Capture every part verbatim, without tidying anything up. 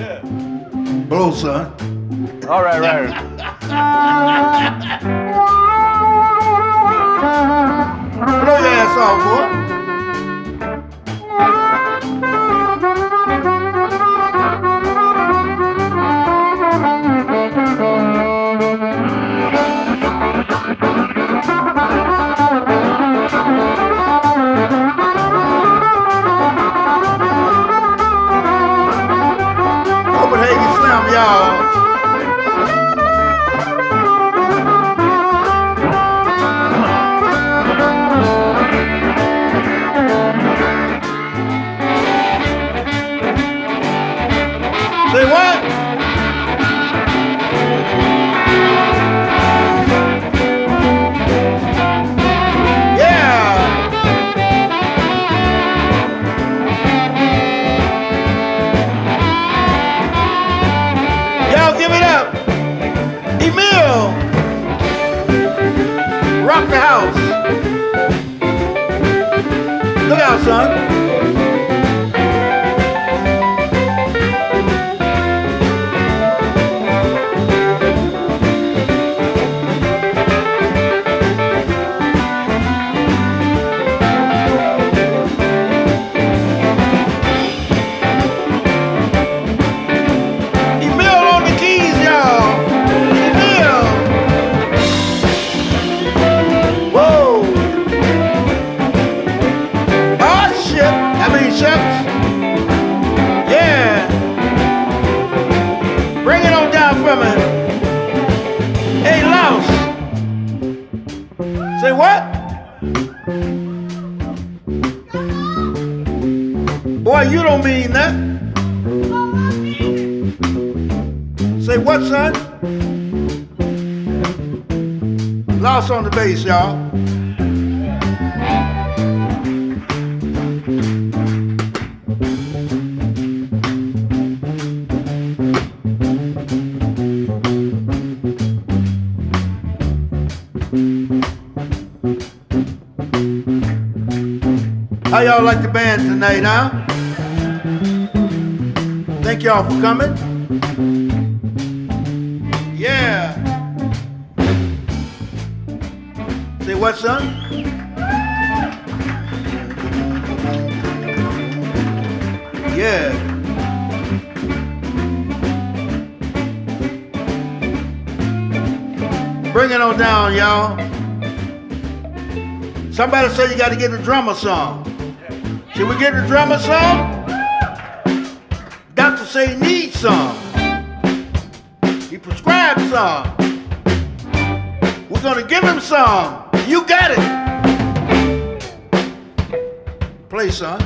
Blow, son. All right, right. Blow your ass off, boy. Copenhagen Slam, y'all. Say what? Yeah. Y'all give it up. Emil. Rock the house. Look out, son. Say what? Boy, you don't mean that. Say what, son? Lost on the bass, y'all. How y'all like the band tonight, huh? Thank y'all for coming. Yeah. Say what, son? Yeah. Bring it on down, y'all. Somebody said you got to get the drummer some. Should we get the drummer some? Doctor say he needs some. He prescribed some. We're gonna give him some. You got it. Play, son.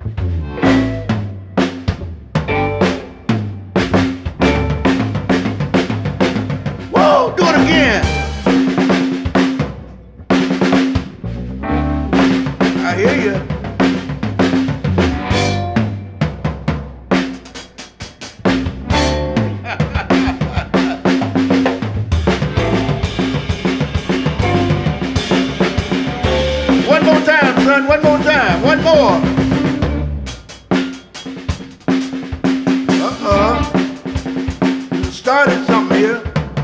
Whoa, do it again. I hear you. One more time, son. One more time. One more. Uh-uh. You started something here.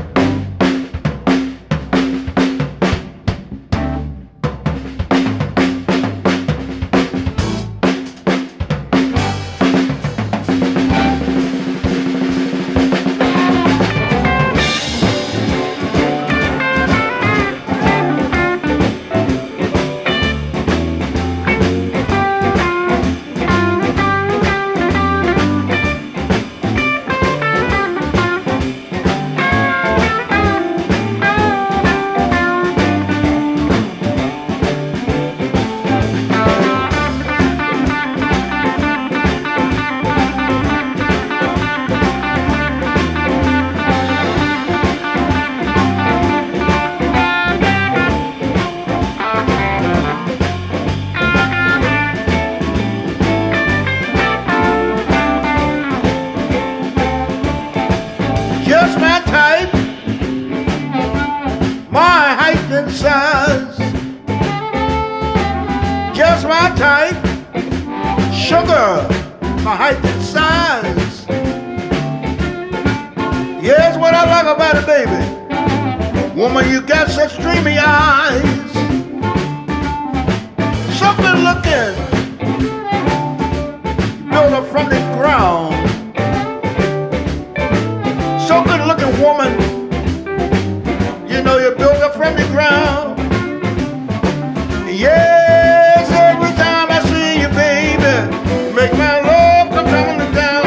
Size, just my type. Sugar, my height and size. what I like about it, baby. Woman, you got such dreamy eyes. So good looking. Built up from the ground. So good looking woman. You know you're built up from the ground. Yes, every time I see you, baby, make my love come tumbling down.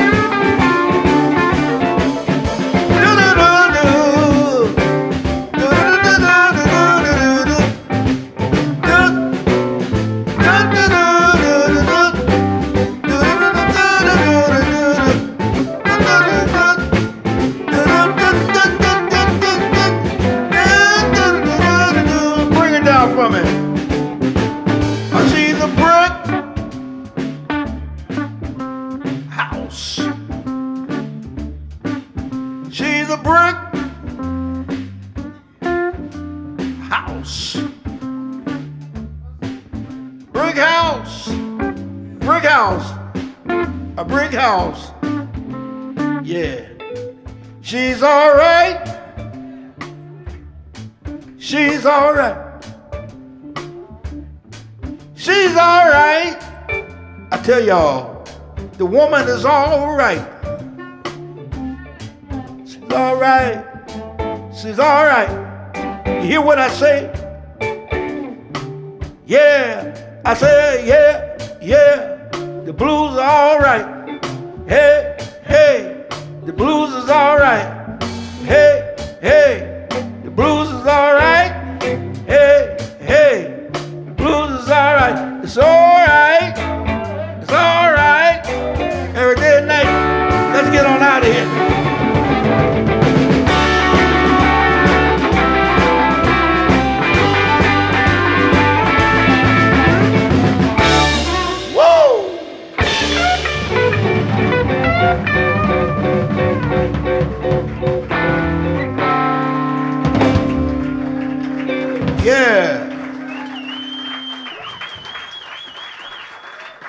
Bring it down for me. I see the brick house. She's a brick house. Brick house. Brick house. A brick house. Yeah. She's all right. She's all right. She's all right. I tell y'all, the woman is all right. She's all right. She's all right. You hear what I say? Yeah, I say yeah, yeah. The blues are all right. Hey, hey, the blues is all right.